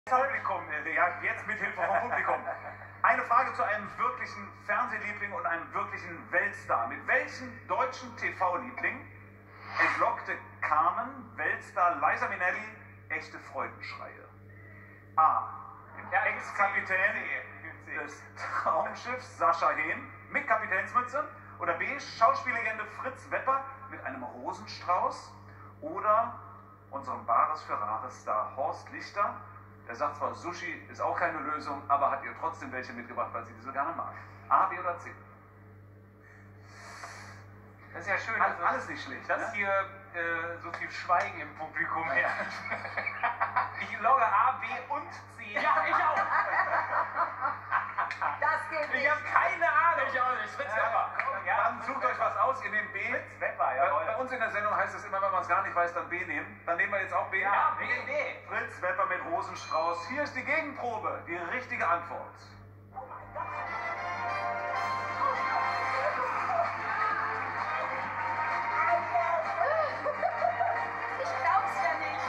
Publikum, ja, jetzt mit Hilfe vom Publikum. Eine Frage zu einem wirklichen Fernsehliebling und einem wirklichen Weltstar. Mit welchem deutschen TV-Liebling entlockte Carmen, Weltstar Liza Minnelli, echte Freudenschreie? A. Dem Ex-Kapitän des Traumschiffs Sascha Hehn mit Kapitänsmütze. Oder B. Schauspiellegende Fritz Wepper mit einem Rosenstrauß. Oder unserem Bares für Rares Star Horst Lichter. Der sagt zwar, Sushi ist auch keine Lösung, aber hat ihr trotzdem welche mitgebracht, weil sie die so gerne mag. A, B oder C? Das ist ja schön, Alles nicht schlecht, dass ne? hier so viel Schweigen im Publikum herrscht. Ich logge A, B und C. Ja, ich auch. Das geht nicht. Ich habe keine Ahnung. Ich auch nicht. Fritz Wepper. Ja, dann sucht euch was aus, ihr nehmt B. Fritz Wepper, jawohl. Bei uns in der Sendung heißt es immer, wenn man es gar nicht weiß, dann B nehmen. Dann nehmen wir jetzt auch B. Ja, B. Fritz Wepper mit Rosenstrauß. Hier ist die Gegenprobe, die richtige Antwort. Ich glaub's ja nicht.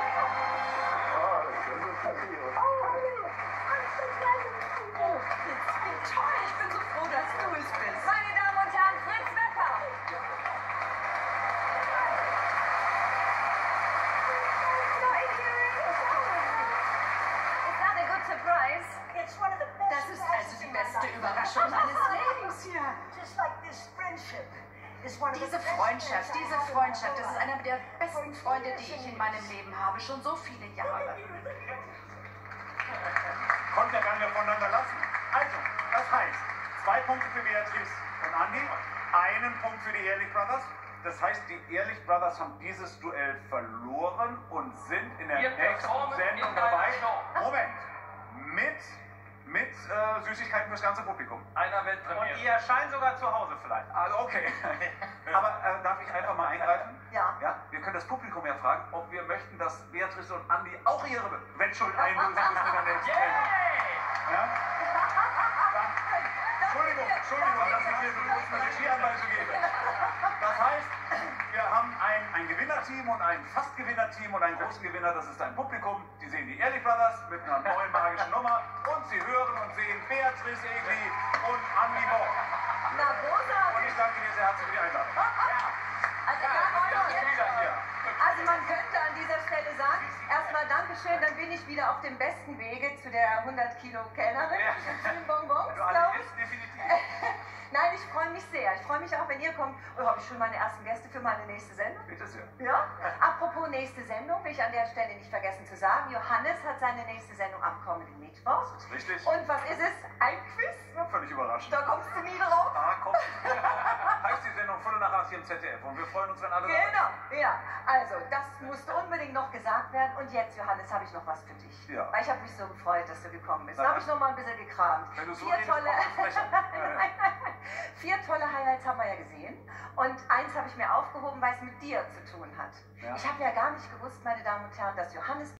Oh, Fritz, wie toll. Ich bin so froh, dass du es bist. Meine Damen und Herren, Fritz Wepper. Is that a good surprise? It's one of the best. Das ist also die beste Überraschung meines Lebens hier. Just like this friendship is one of the Diese best Freundschaft, things diese I have Freundschaft, in das my ist life. einer der besten Freunde, die ich in meinem Leben habe, schon so viele Jahre. Konnte er gar nicht voneinander lassen. Also, das heißt, 2 Punkte für Beatrice und Andi, 1 Punkt für die Ehrlich Brothers. Das heißt, die Ehrlich Brothers haben dieses Duell verloren und sind in der Wir nächsten performen Sendung in deiner dabei. Show. Moment. Mit Süßigkeiten fürs ganze Publikum. Einer Weltpremiere. Und ihr erscheint sogar zu Hause vielleicht. Also, okay. Aber darf ich einfach mal eingreifen? Ja. Wir können das Publikum ja fragen, ob wir möchten, dass Beatrice und Andi auch ihre Wettschuld einlösen müssen in der nächsten Sendung. Ja? Entschuldigung, dass ich hier so kurz eine Regieanweisung gebe. Das heißt, wir haben ein Gewinnerteam und ein Fast-Gewinnerteam und einen großen Gewinner, das ist ein Publikum. Die sehen die Ehrlich Brothers mit einer neuen magischen Nummer und sie hören und sehen Beatrice Egli und Andi Bock. Na, großartig. Und ich danke dir sehr herzlich für die Einladung. Also man könnte an dieser Stelle sagen, erstmal Dankeschön, dann bin ich wieder auf dem besten Wege zu der 100 Kilo Kellnerin. Ich habe schöne Bonbons, glaube ich. Definitiv. Nein, ich freue mich sehr. Ich freue mich auch, wenn ihr kommt. Oh, habe ich schon meine ersten Gäste für meine nächste Sendung? Bitte sehr. Ja? Apropos nächste Sendung, will ich an der Stelle nicht vergessen zu sagen, Johannes hat seine nächste Sendung am kommenden Mittwoch. Das ist richtig. Und was ist es? Ein Quiz? Ja, völlig überraschend. Da kommst du nie drauf. Ah, komm. Heißt die Sendung Viertel nach 8 hier im ZDF und wir freuen uns, wenn alle dabei sind. Genau, ja. Also, das musste unbedingt noch gesagt werden. Und jetzt, Johannes, habe ich noch was für dich. Ja. Weil ich habe mich so gefreut, dass du gekommen bist. Da Na, habe ich noch mal ein bisschen gekramt. Wenn du so 4 redest, tolle, brauchst du sprechen. Ja. 4 tolle Highlights haben wir ja gesehen. Und eins habe ich mir aufgehoben, weil es mit dir zu tun hat. Ja. Ich habe ja gar nicht gewusst, meine Damen und Herren, dass Johannes